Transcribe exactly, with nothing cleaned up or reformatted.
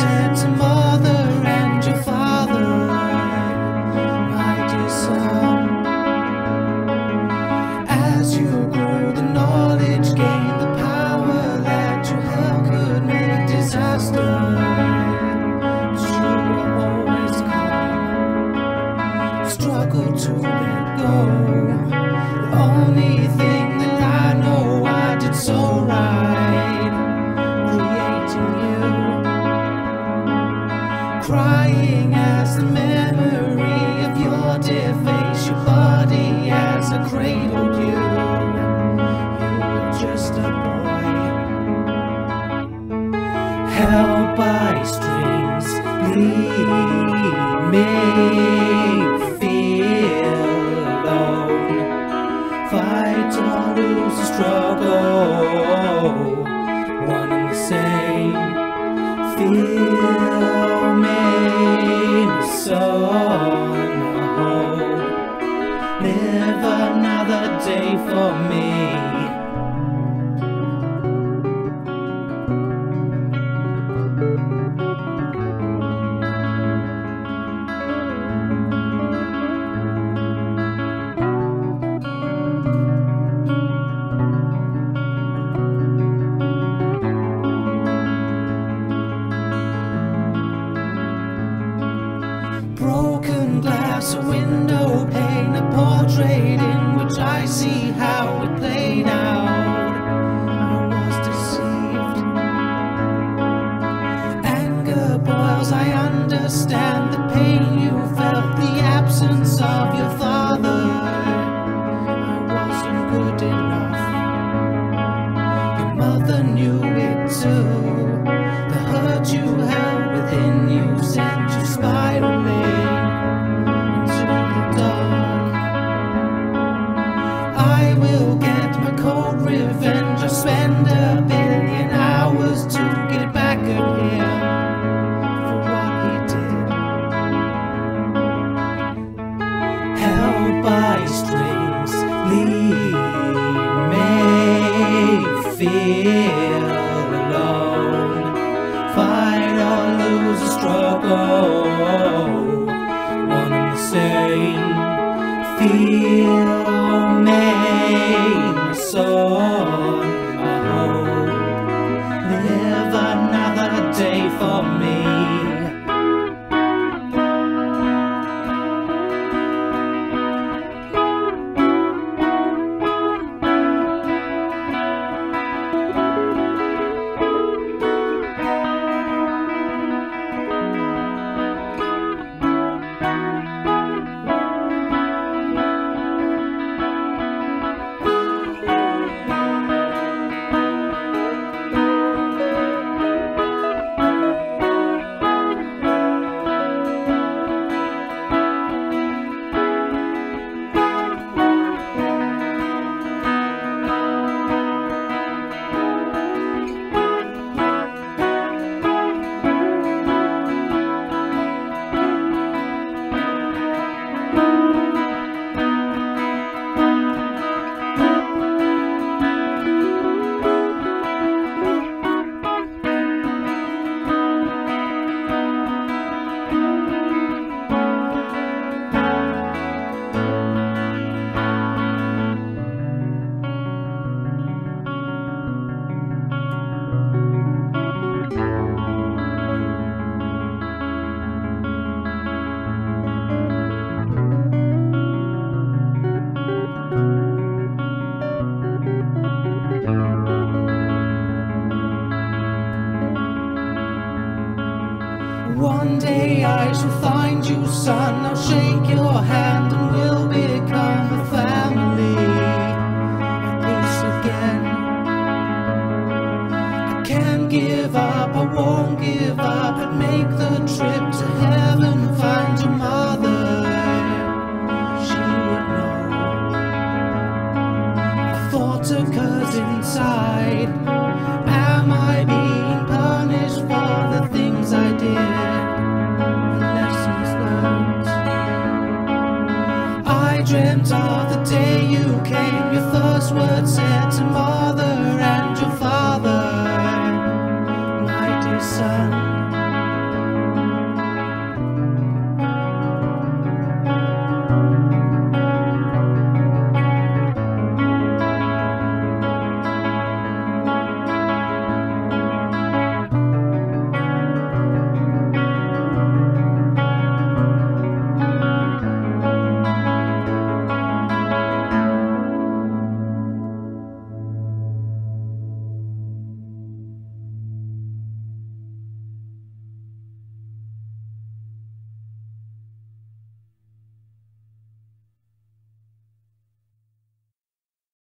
said to mother and your father, my dear son, as you grow the knowledge, gain the power that your help could make disaster. You were always calm, struggle to let go. The only thing that I know I did so right, creating you, crying as the memory of your dear face, your body as I cradled you. You were just a boy, held by strings, leave me feel alone, fight or lose the struggle, one and the same, feel me son, hold, live another day for me. Broken glass, a window pane, a portrait in which I see how it played out. I was deceived. Anger boils, I understand the pain you felt, the absence of your father. I wasn't good enough. Your mother knew it too. The hurt you held within you sent you spiraling. I will get my cold revenge. I'll spend a billion hours to get back at him for what he did. Held by strings, leave me feel alone, fight or lose a struggle, one and the same, feel me, my son, my hope, live another day for me. One day I shall find you, son. I'll shake your hand and we'll become a family, at least again. I can't give up, I won't give up. I'd make the trip to heaven, find your mother. She would know. A thought occurs inside. Am I being punished for the things I did? I dreamt of the day you came, your first words